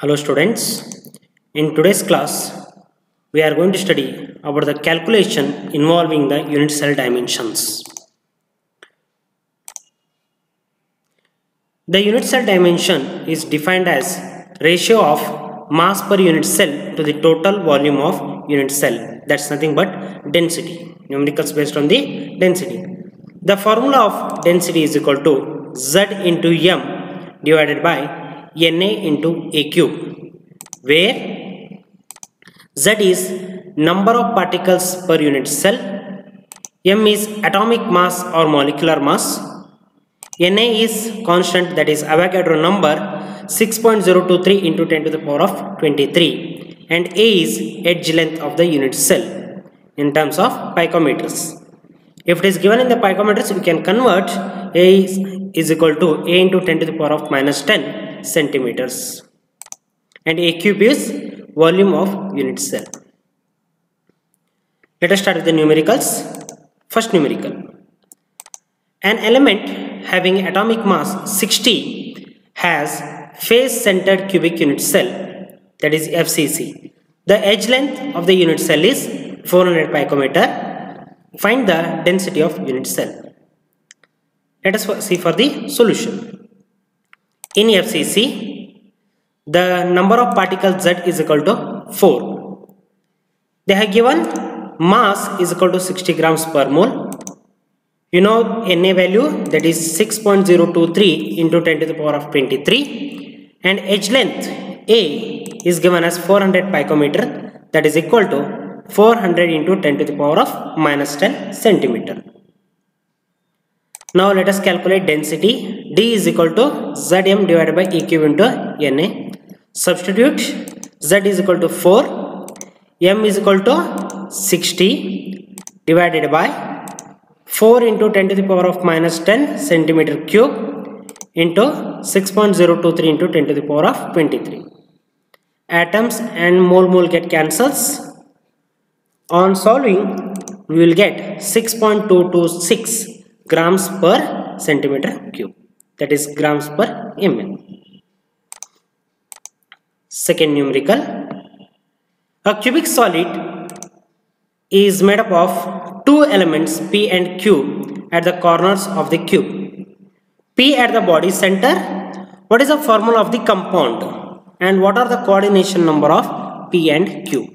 Hello students, in today's class we are going to study about the calculation involving the unit cell dimensions. The unit cell dimension is defined as ratio of mass per unit cell to the total volume of unit cell. That's nothing but density, numericals based on the density. The formula of density is equal to Z into M divided by Na into A cube, where Z is number of particles per unit cell, M is atomic mass or molecular mass, Na is constant, that is Avogadro number 6.023 into 10 to the power of 23, and A is edge length of the unit cell in terms of picometers. If it is given in the picometers, we can convert A is equal to A into 10 to the power of minus 10 centimeters, and A cube is volume of unit cell. Let us start with the numericals. First numerical: an element having atomic mass 60 has face-centered cubic unit cell, that is FCC. The edge length of the unit cell is 400 picometer. Find the density of unit cell. Let us see for the solution. In FCC, the number of particles Z is equal to 4. They have given mass is equal to 60 grams per mole. You know Na value, that is 6.023 into 10 to the power of 23, and edge length A is given as 400 picometer, that is equal to 400 into 10 to the power of minus 10 centimeter. Now let us calculate density. D is equal to Zm divided by E cube into Na. Substitute. Z is equal to 4, M is equal to 60 divided by 4 into 10 to the power of minus 10 centimeter cube into 6.023 into 10 to the power of 23. Atoms and mole get cancels. On solving, we will get 6.226 grams per centimeter cube, that is grams per ml. Second numerical: a cubic solid is made up of two elements P and Q at the corners of the cube. P at the body center. What is the formula of the compound, and what are the coordination number of P and Q?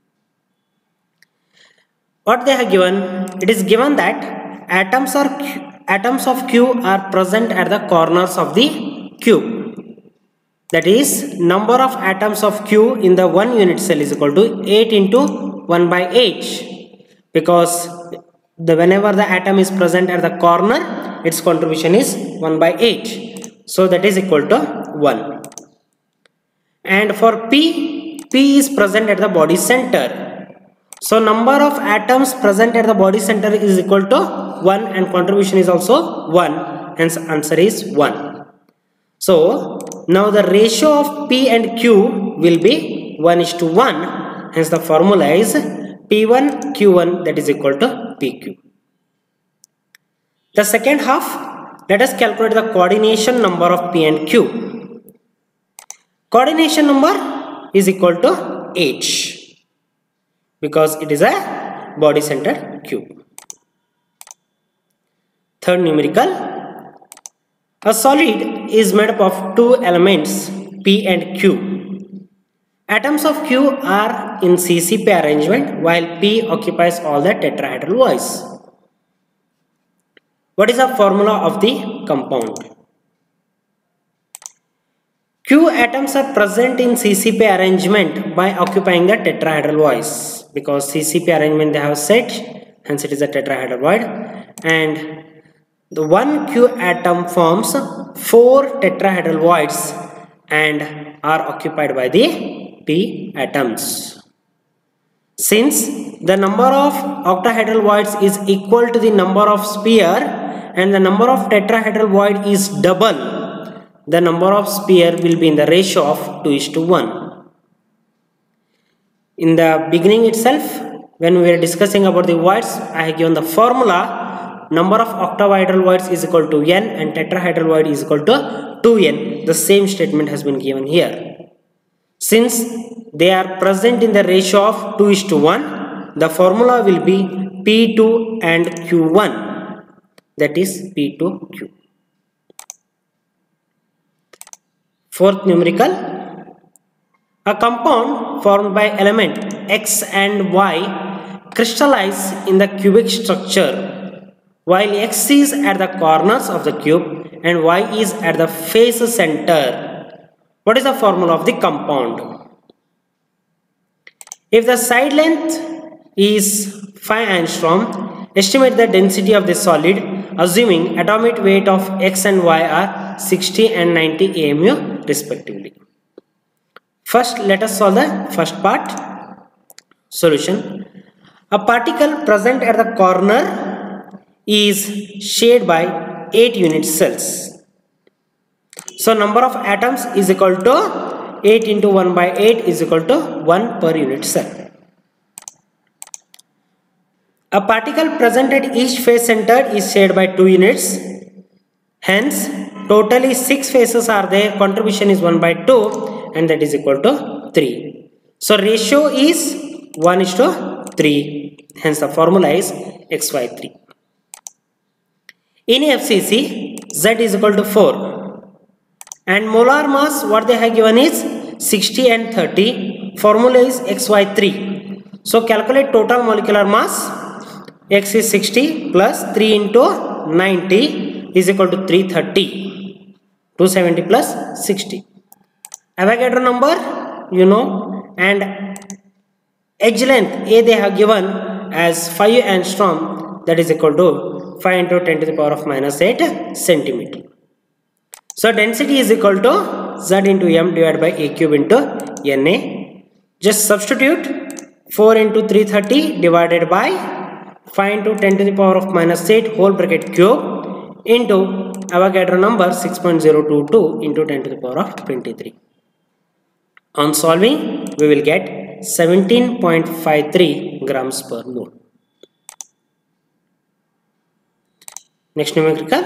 What they have given, it is given that atoms of Q are present at the corners of the cube. That is, number of atoms of Q in the one unit cell is equal to 8 into 1 by H, because whenever the atom is present at the corner, its contribution is 1 by H. So that is equal to 1. And for P is present at the body center. So number of atoms present at the body center is equal to 1, and contribution is also 1, hence answer is 1. So now the ratio of P and Q will be 1:1, hence the formula is P1 Q1, that is equal to PQ. The second half, let us calculate the coordination number of P and Q. Coordination number is equal to H, because it is a body centered cube. Third numerical: a solid is made up of two elements P and Q. Atoms of Q are in CCP arrangement, while P occupies all the tetrahedral voids. What is the formula of the compound? Q atoms are present in CCP arrangement by occupying the tetrahedral voids, because CCP arrangement they have set, hence it is a tetrahedral void, and the one Q atom forms 4 tetrahedral voids and are occupied by the P atoms. Since the number of octahedral voids is equal to the number of sphere and the number of tetrahedral void is double, the number of sphere will be in the ratio of 2:1. In the beginning itself, when we were discussing about the voids, I have given the formula: number of octahedral voids is equal to n and tetrahedral void is equal to 2n. The same statement has been given here. Since they are present in the ratio of 2:1, the formula will be P2 and Q1, that is P2Q. Fourth numerical, a compound formed by element X and Y crystallize in the cubic structure while X is at the corners of the cube and Y is at the face center. What is the formula of the compound? If the side length is 5 angstrom, estimate the density of the solid assuming atomic weight of X and Y are 60 and 90 AMU respectively. First, let us solve the first part. Solution. A particle present at the corner is shared by 8 unit cells. So number of atoms is equal to 8 into 1 by 8 is equal to 1 per unit cell. A particle present at each face center is shared by 2 units. Hence, totally 6 faces are there. Contribution is 1 by 2 and that is equal to 3. So ratio is 1:3. Hence the formula is XY3. In FCC, Z is equal to 4. And molar mass what they have given is 60 and 30. Formula is XY3. So calculate total molecular mass. X is 60 plus 3 into 90 is equal to 330. 270 plus 60. Avogadro number you know, and edge length A they have given as 5 angstrom, that is equal to 5 into 10 to the power of minus 8 centimeter. So density is equal to Z into M divided by A cube into Na. Just substitute 4 into 330 divided by 5 into 10 to the power of minus 8 whole bracket cube into Avogadro number 6.022 into 10 to the power of 23. On solving, we will get 17.53 grams per mole. Next numerical.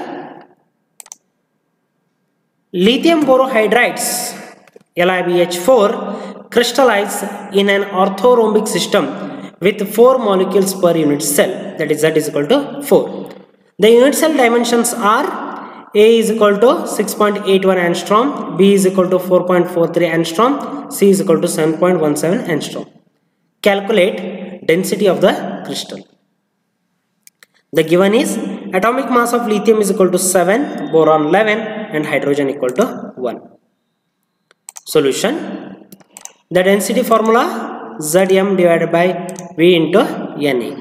Lithium borohydrides LiBH4 crystallize in an orthorhombic system with 4 molecules per unit cell, that is Z is equal to 4. The unit cell dimensions are A is equal to 6.81 angstrom, B is equal to 4.43 angstrom, C is equal to 7.17 angstrom. Calculate density of the crystal. The given is atomic mass of lithium is equal to 7, boron 11 and hydrogen equal to 1. Solution. The density formula Zm divided by V into Na.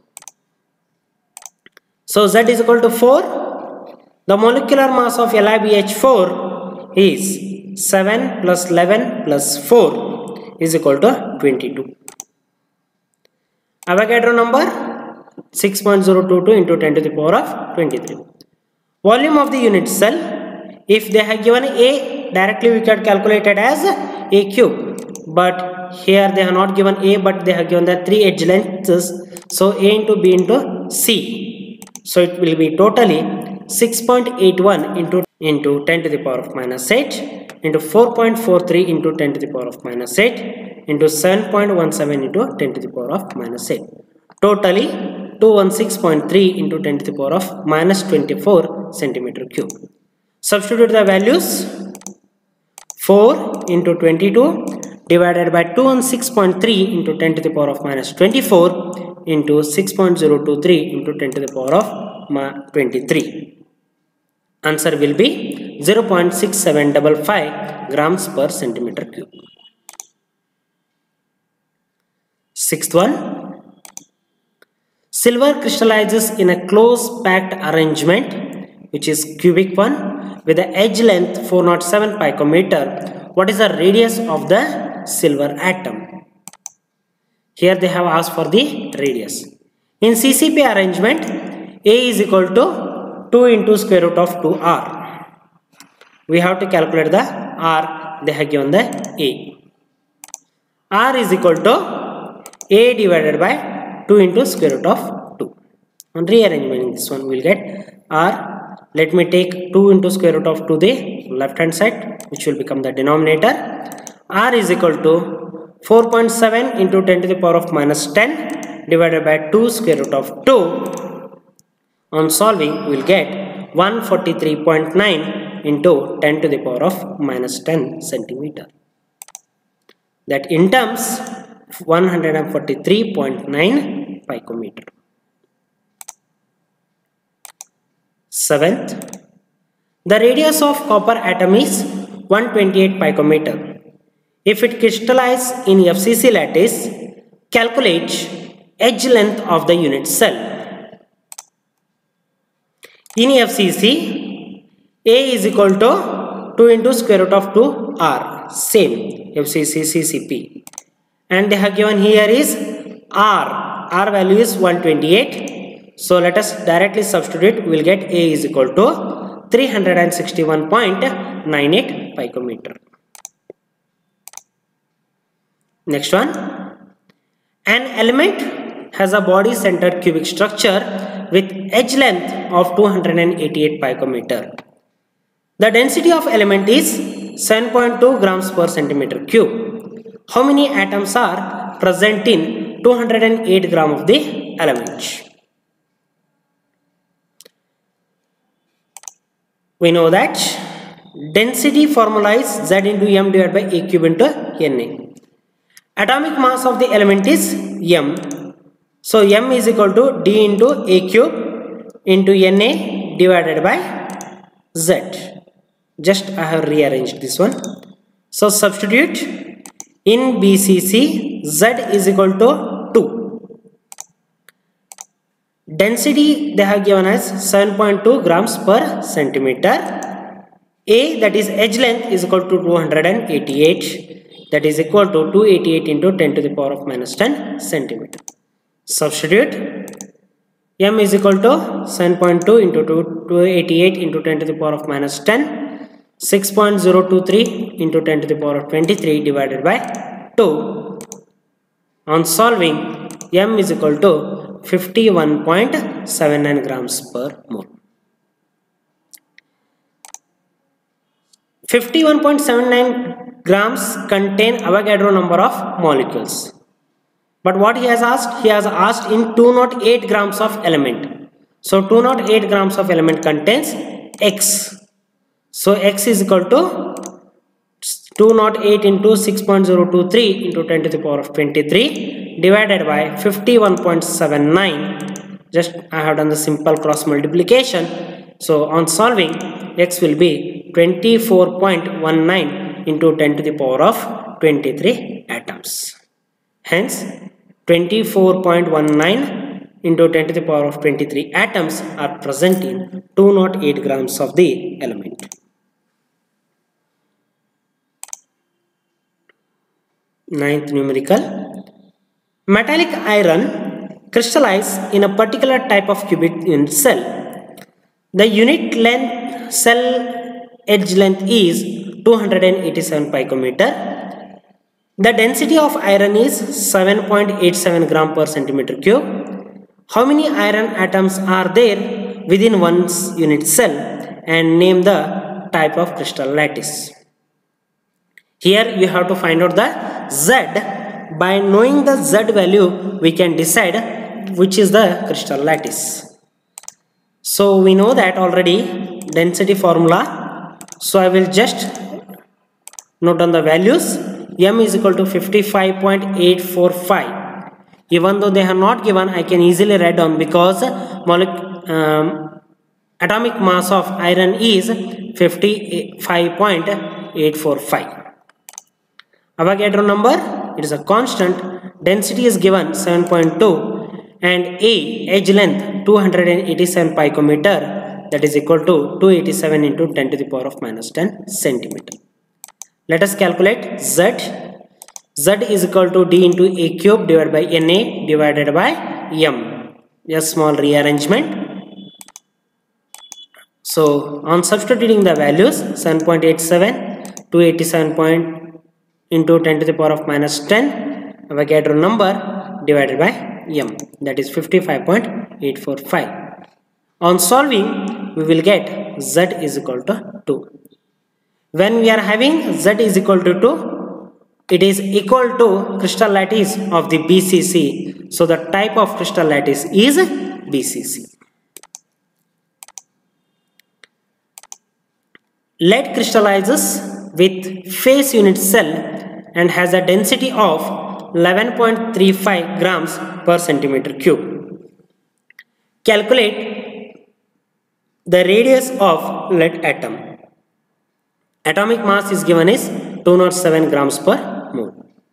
So Z is equal to 4. The molecular mass of LiBH4 is 7 plus 11 plus 4 is equal to 22. Avogadro number 6.022 into 10 to the power of 23. Volume of the unit cell, if they have given A, directly we can calculate it as A cube. But here they have not given A, but they have given the 3 edge lengths. So A into B into C. So it will be totally 6.81 into 10 to the power of minus 8 into 4.43 into 10 to the power of minus 8 into 7.17 into 10 to the power of minus 8. Totally 216.3 into 10 to the power of minus 24 centimeter cube. Substitute the values. 4 into 22 divided by 216.3 into 10 to the power of minus 24 into 6.023 into 10 to the power of 23. Answer will be 0.6755 grams per centimeter cube. Sixth one. Silver crystallizes in a close packed arrangement, which is cubic one, with the edge length 407 picometer. What is the radius of the silver atom? Here they have asked for the radius. In CCP arrangement, A is equal to 2 into square root of 2r. We have to calculate the r. They have given the A. R is equal to A divided by 2 into square root of 2. On rearrangement, this one we will get r. Let me take 2 into square root of 2 the left hand side, which will become the denominator. R is equal to 4.7 into 10 to the power of minus 10 divided by 2 square root of 2. On solving, we will get 143.9 into 10 to the power of minus 10 centimeter. That in terms 143.9 picometer. Seventh, the radius of copper atom is 128 picometer. If it crystallizes in FCC lattice, calculate edge length of the unit cell. In FCC, A is equal to 2 into square root of 2 R, same FCC CCP, and they have given here is R value is 128. So let us directly substitute. We will get A is equal to 361.98 picometer. Next one, an element has a body centered cubic structure with edge length of 288 picometer. The density of element is 7.2 grams per centimeter cube. How many atoms are present in 208 gram of the element? We know that density formula is Z into M divided by A cube into Na. Atomic mass of the element is M. So M is equal to D into A cube into Na divided by Z. Just I have rearranged this one. So substitute in BCC, Z is equal to 2. Density they have given as 7.2 grams per centimeter. A, that is edge length, is equal to 288. That is equal to 288 into 10 to the power of minus 10 centimeter. Substitute. M is equal to 7.2 into 288 into 10 to the power of minus 10. 6.023 into 10 to the power of 23 divided by 2. On solving, M is equal to 51.79 grams per mole. 51.79 grams contain Avogadro number of molecules. But what he has asked? He has asked in 208 grams of element. So 208 grams of element contains X. So X is equal to 208 into 6.023 into 10 to the power of 23 divided by 51.79. Just I have done the simple cross multiplication. So on solving, X will be 24.19 into 10 to the power of 23 atoms. Hence 24.19 into 10 to the power of 23 atoms are present in 208 grams of the element. Ninth numerical. Metallic iron crystallizes in a particular type of cubic unit cell. The unit length cell edge length is 287 picometer. The density of iron is 7.87 gram per centimeter cube. How many iron atoms are there within one's unit cell, and name the type of crystal lattice. Here you have to find out the Z. By knowing the Z value, we can decide which is the crystal lattice. So we know that already density formula. So I will just note down the values. M is equal to 55.845. Even though they are not given, I can easily write down because atomic mass of iron is 55.845. Avogadro number, it is a constant. Density is given 7.2 and A, edge length 287 picometer, that is equal to 287 into 10 to the power of minus 10 centimeter. Let us calculate Z. Z is equal to D into A cube divided by Na divided by M. A small rearrangement. So on substituting the values, 7.87, 287 into 10 to the power of minus 10, Avogadro number divided by M, that is 55.845. On solving, we will get Z is equal to 2. When we are having Z is equal to 2, it is equal to crystal lattice of the BCC. So the type of crystal lattice is BCC. Lead crystallizes with face unit cell and has a density of 11.35 grams per centimeter cube. Calculate the radius of lead atom. Atomic mass is given is 207 grams per mole.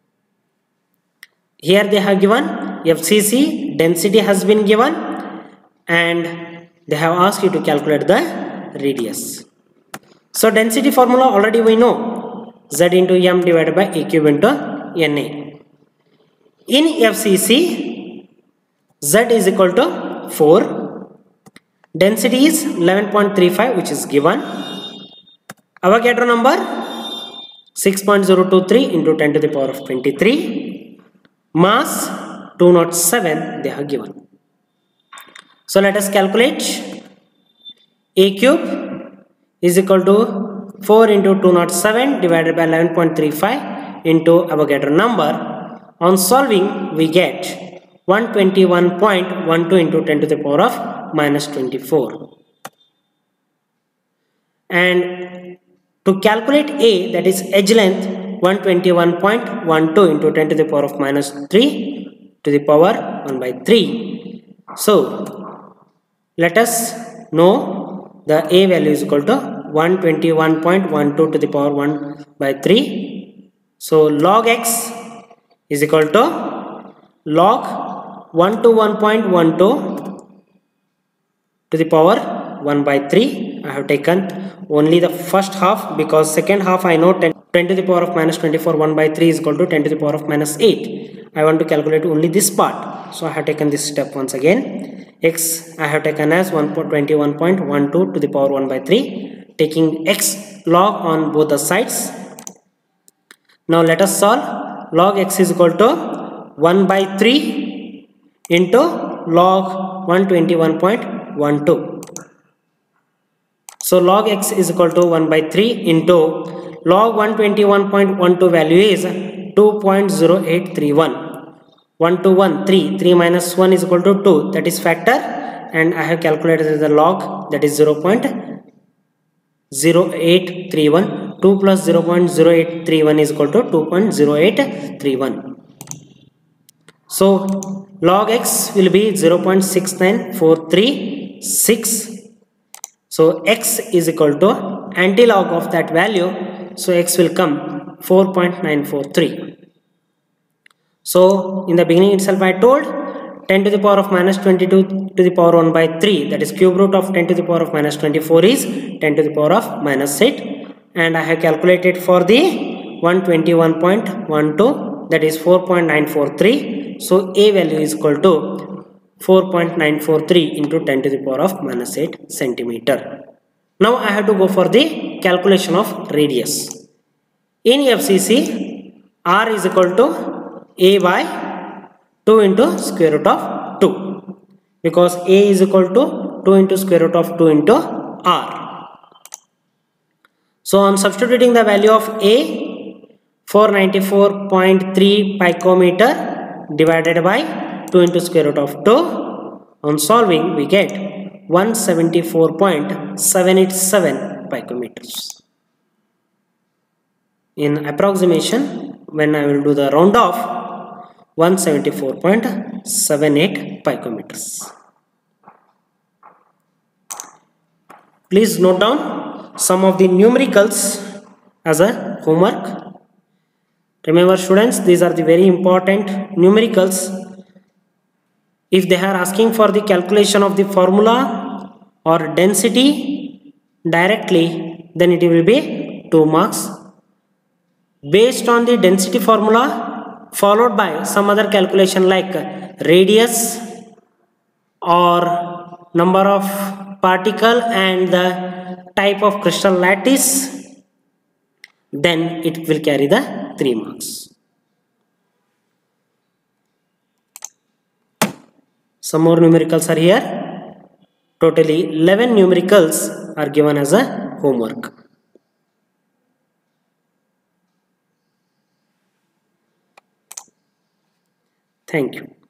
Here they have given FCC, density has been given, and they have asked you to calculate the radius. So density formula already we know, Z into M divided by A cube into Na. In FCC, Z is equal to 4, density is 11.35 which is given, Avogadro number 6.023 into 10 to the power of 23, mass 207 they have given. So let us calculate. A cube is equal to 4 into 207 divided by 11.35 into Avogadro number. On solving, we get 121.12 into 10 to the power of minus 24. And to calculate A, that is edge length, 121.12 into 10 to the power of minus 3 to the power 1 by 3. So let us know the A value is equal to 121.12 to the power 1 by 3. So log x is equal to log 121.12 to the power 1 by 3. I have taken only the first half because second half I know 10 to the power of minus 24 1 by 3 is equal to 10 to the power of minus 8. I want to calculate only this part. So I have taken this step once again. X I have taken as 121.12 to the power 1 by 3, taking x log on both the sides. Now let us solve. Log x is equal to 1 by 3 into log 121.12. So log x is equal to 1 by 3 into log 121.12 value is 2.0831. 1 to 1, 3. 3 minus 1 is equal to 2. That is factor. And I have calculated the log, that is 0.0831. 2 plus 0.0831 is equal to 2.0831. So log x will be 0.69436. So x is equal to anti-log of that value. So x will come 4.943. So in the beginning itself I told 10 to the power of minus 22 to the power 1 by 3, that is cube root of 10 to the power of minus 24 is 10 to the power of minus 8. And I have calculated for the 121.12, that is 4.943. So A value is equal to 4.943 into 10 to the power of minus 8 centimeter. Now I have to go for the calculation of radius. In FCC, R is equal to A by 2 into square root of 2, because A is equal to 2 into square root of 2 into R. So on substituting the value of A, 494.3 picometer divided by 2 into square root of 2, on solving we get 174.787 picometers. In approximation, when I will do the round off, 174.78 picometers. Please note down some of the numericals as a homework. Remember students, these are the very important numericals. If they are asking for the calculation of the formula or density directly, then it will be 2 marks. Based on the density formula followed by some other calculation like radius or number of particle and the type of crystal lattice, then it will carry the 3 marks. Some more numericals are here. Totally 11 numericals are given as a homework. Thank you.